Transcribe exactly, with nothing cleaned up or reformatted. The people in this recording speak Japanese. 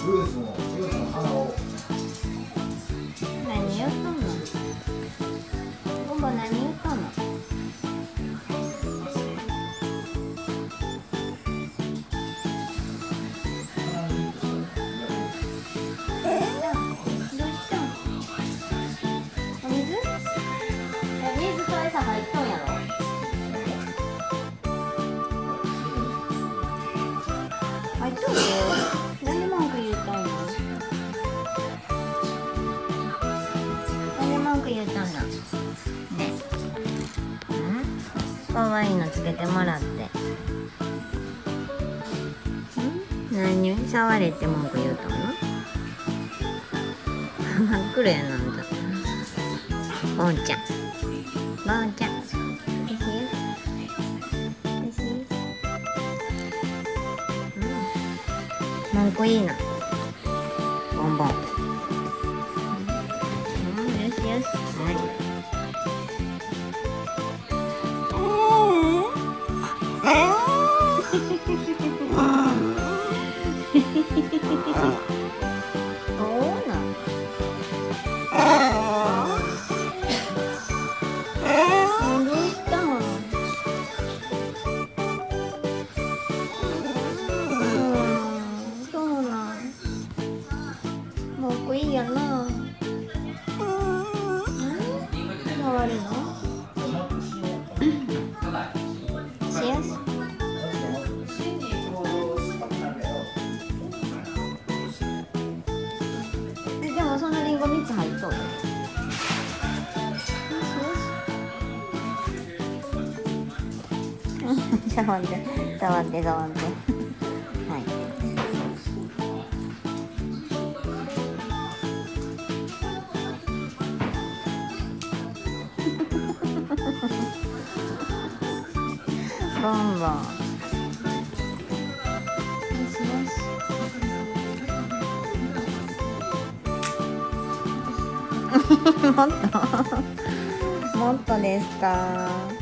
ブースのブースの鼻を。 何言うとんの？ボンボ何言うとんの？入っとんやろ。入っとんよ。なんで文句言うとんの？なんで文句言うとんの？ね。うん？可愛いのつけてもらって。ん？何に触れって文句言うとんの？真っ黒やな、あんた。おんちゃん。ボンちゃん、おいしい？おいしい？うん。文句いいな。ボンボン。うん、よしよし。はい。そうなん。いいやな。触るの？しやす。でもそんなリンゴ三つ入っとる。触って触って触って。はい。ボンボン。よしよし。もっともっとですか。